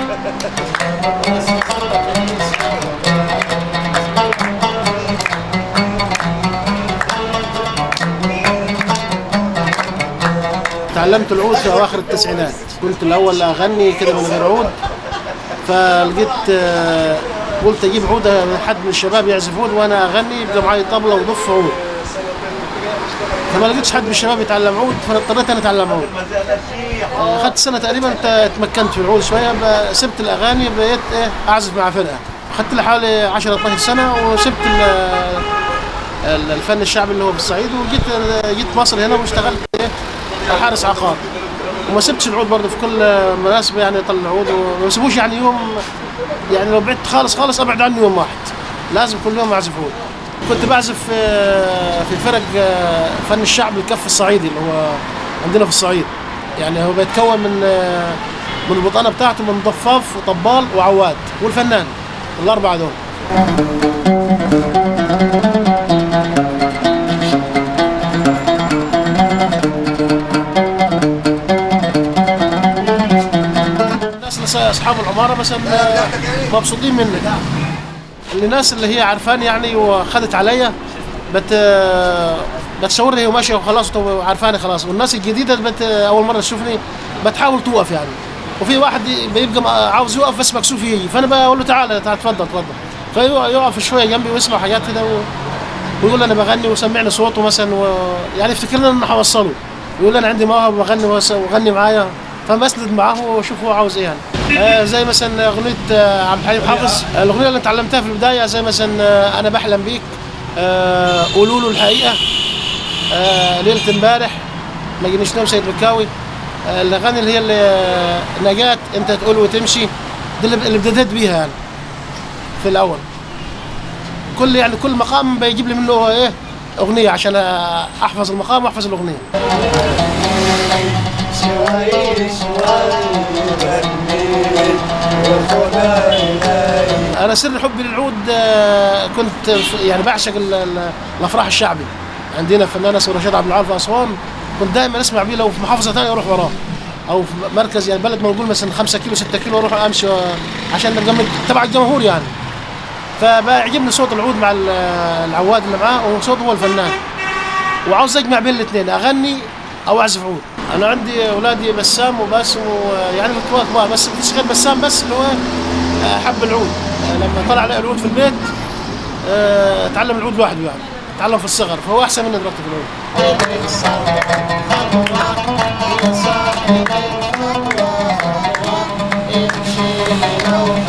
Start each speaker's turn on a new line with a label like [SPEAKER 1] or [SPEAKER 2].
[SPEAKER 1] تعلمت العود في اواخر التسعينات، كنت الاول اغني كده من غير عود، فلقيت قلت اجيب عود حد من الشباب يعزف عود وانا اغني، يبقى معايا طبله وضف عود. فما لقيتش حد من الشباب يتعلم عود، فاضطريت انا اتعلم عود. اخذت سنه تقريبا تمكنت في العود شويه، سبت الاغاني بقيت اعزف مع فرقه. اخذت لي حوالي 10 12 سنه وسبت الفن الشعبي اللي هو في الصعيد، وجيت مصر هنا واشتغلت حارس عقار. وما سبتش العود برضه في كل مناسبه يعني اطلع عود، وما بسيبوش يعني يوم، يعني لو بعدت خالص ابعد عنه يوم واحد، لازم كل يوم اعزف عود. كنت بعزف في فرق فن الشعب الكف الصعيدي اللي هو عندنا في الصعيد، يعني هو بيتكون من البطانه بتاعته من ضفاف وطبال وعواد والفنان، الاربعه دول. اصحاب العماره مثلا مبسوطين مني، الناس اللي هي عارفاني يعني وخدت عليا بتصورني وماشيه وخلاص عارفاني خلاص، والناس الجديده اول مره تشوفني بتحاول توقف يعني، وفي واحد بيبقى عاوز يوقف بس مكسوف يجي، فانا بقول له تعال اتفضل، فيقف شويه جنبي ويسمع حاجات كده ويقول لي انا بغني وسمعني صوته مثلا يعني يفتكرني ان انا هوصله، ويقول لي انا عندي موهبه بغني وغني معايا، فبسند معاه واشوف هو عاوز ايه يعني. زي مثلا اغنيه عبد الحليم حافظ، الاغنيه اللي اتعلمتها في البدايه زي مثلا انا بحلم بيك، قولوا له الحقيقه، ليله امبارح، ما جينيش نوم سيد مكاوي، الاغاني اللي هي نجاة انت تقول وتمشي، دي اللي بدأت بيها يعني في الاول. كل مقام بيجيب لي منه ايه اغنيه عشان احفظ المقام واحفظ الاغنيه. أنا سر حبي للعود كنت يعني بعشق الأفراح الشعبي، عندنا فنان اسمه رشاد عبد العال في أسوان، كنت دائما أسمع بيه، لو في محافظة ثانية أروح وراه، أو في مركز يعني بلد ما نقول مثلا 5 كيلو 6 كيلو أروح أمشي عشان تبع الجمهور يعني. فبيعجبني صوت العود مع العواد اللي معاه، وصوته هو الفنان، وعاوز أجمع بين الاثنين، أغني أو أعزف عود. أنا عندي أولادي بسام وباسم يعني كبار، بس مفيش غير بسام بس اللي هو حب العود، لما طلع عليه العود في البيت تعلم العود لوحده يعني، تعلم في الصغر، فهو أحسن مني دلوقتي في العود.